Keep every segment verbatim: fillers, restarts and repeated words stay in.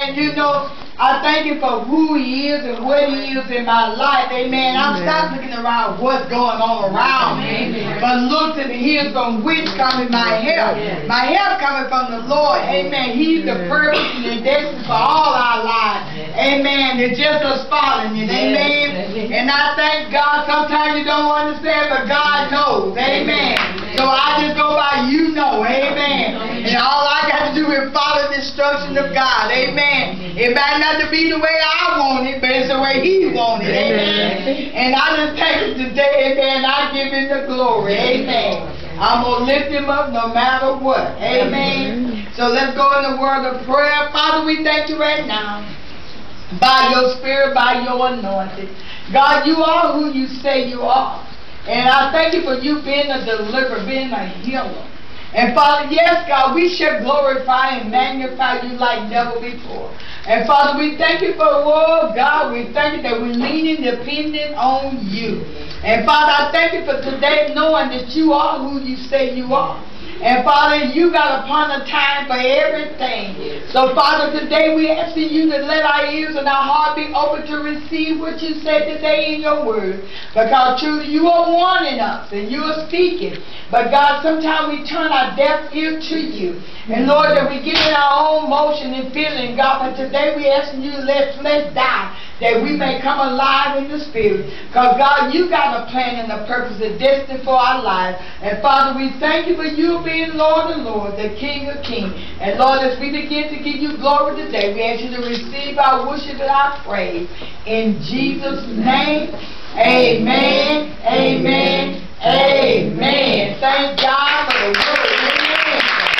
And you know, I thank Him for who He is and what He is in my life. Amen. I'm stop looking around what's going on around me, but look to the hills from which coming my help. My help coming from the Lord. Amen. He's the purpose and the destiny for all our lives. Amen. It's just us following it. Amen. And I thank God. Sometimes you don't understand, but God knows. Amen. So I just go by you know. Amen. And all I got to do is follow the instruction of God. Amen. It might not to be the way I want it, but it's the way He wants it. Amen. And I just take it today. Amen. I give Him the glory. Amen. I'm going to lift Him up no matter what. Amen. So let's go in the word of prayer. Father, we thank You right now. By Your Spirit, by Your anointing. God, You are who You say You are. And I thank You for You being a deliverer, being a healer. And Father, yes, God, we shall glorify and magnify You like never before. And Father, we thank You for the word, God. We thank You that we're leaning, dependent on You. And Father, I thank You for today knowing that You are who You say You are. And Father, You got upon a time for everything. So Father, today we asking You to let our ears and our heart be open to receive what You said today in Your word. Because truly You are warning us and You are speaking. But God, sometimes we turn our deaf ear to You. And Lord, that we get in our own motion and feeling, God. But today we asking You to let flesh die, that we may come alive in the Spirit. Because God, You got a plan and a purpose and destiny for our lives. And Father, we thank You for You being Lord and Lord, the King of Kings. And Lord, as we begin to give You glory today, we ask You to receive our worship and our praise. In Jesus' name, amen, amen, amen. Thank God for the word. Amen.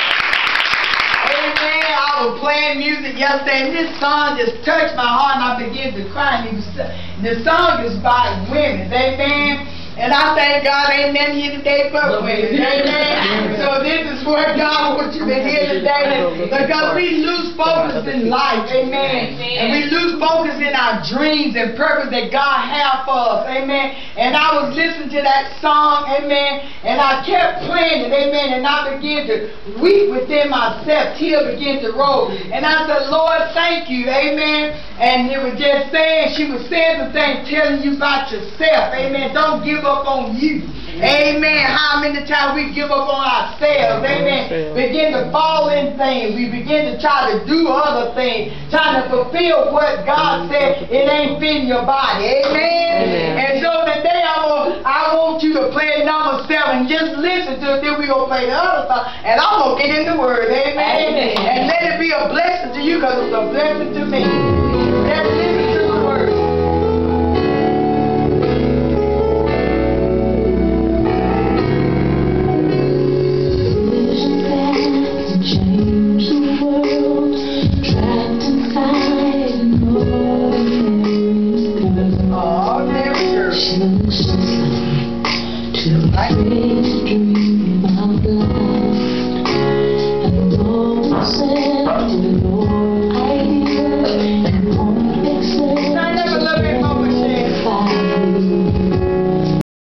Amen. I was playing music yesterday, and this song just touched my heart, and I began to cry. And was, the song is by women. Amen. And I thank God ain't nothing here today but women. Amen. So this is what God wants you to hear today. Because we lose focus in life. Amen. And we lose focus in our dreams and purpose that God has for us. Amen. And I was listening to that song. Amen. And I kept playing it. Amen. And I began to weep within myself. Tears began to roll. And I said, Lord, thank You. Amen. And it was just saying, she was saying the thing, telling you about yourself. Amen. Don't give up on you. Amen. How many times we give up on ourselves? Amen. Begin to fall in things. We begin to try to do other things. Trying to fulfill what God said it ain't fitting your body. Amen. And so today I want, I want you to play number seven. Just listen to it. Then we're going to play the other song. And I'm going to get in the word. Amen. Amen. And let it be a blessing to you because it's a blessing to me.